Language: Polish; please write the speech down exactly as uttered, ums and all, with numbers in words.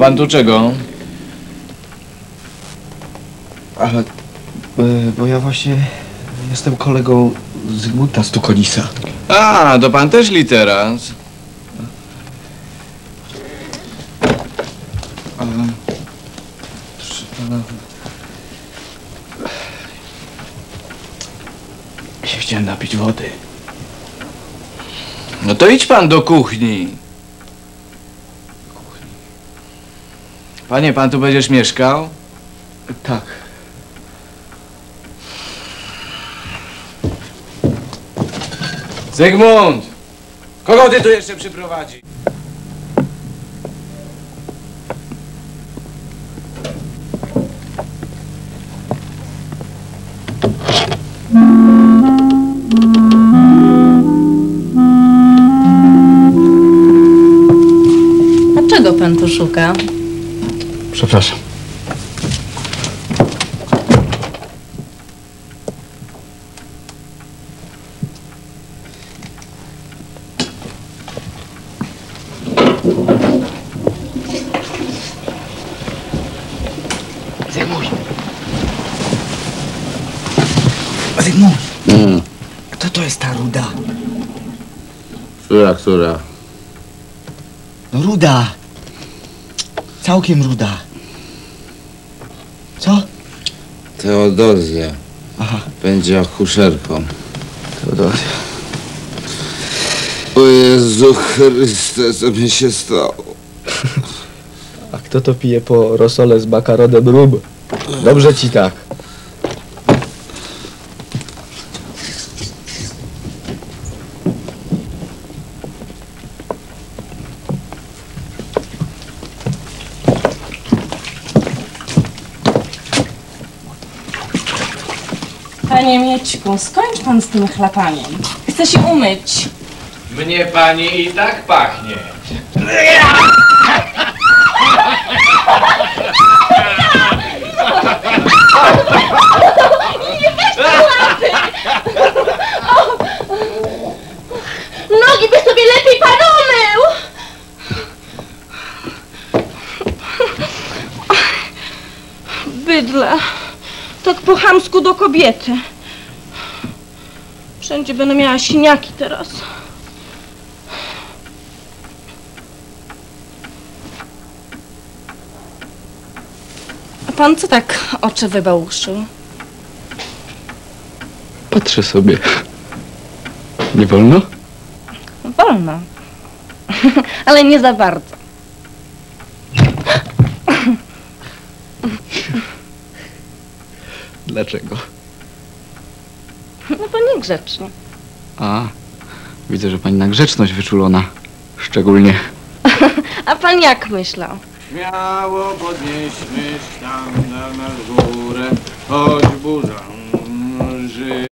pan tu czego? Ale... y, bo ja właśnie jestem kolegą Zygmunta Stukonisa. A, to pan też literat. A... Proszę pana... Ja się chciałem napić wody. No to idź pan do kuchni. Panie, pan tu będziesz mieszkał? Tak. Zygmunt! Kogo ty tu jeszcze przyprowadzi? A czego pan tu szuka? Przepraszam. Zygmunt! Zygmunt! Mm. Kto to jest ta Ruda? Która, która? No Ruda! Całkiem Ruda. Co? Teodozja. Aha. Będzie akuszerką. Teodozja. O Jezu Chryste, co mi się stało? A kto to pije po rosole z bakarodem rub? Dobrze ci tak. Panie Mieczku, skończ pan z tym chlapaniem. Chcę się umyć. Mnie pani i tak pachnie. Nogi by sobie lepiej pan umył! Bydle. Tak po chamsku do kobiety. Wszędzie będę miała siniaki teraz. A pan co tak oczy wybałuszył? Patrzę sobie. Nie wolno? Wolno. Ale nie za bardzo. Dlaczego? No bo niegrzecznie. A, widzę, że pani na grzeczność wyczulona. Szczególnie. A pan jak myślał? Śmiało podnieśmy tam na górę, choć burza.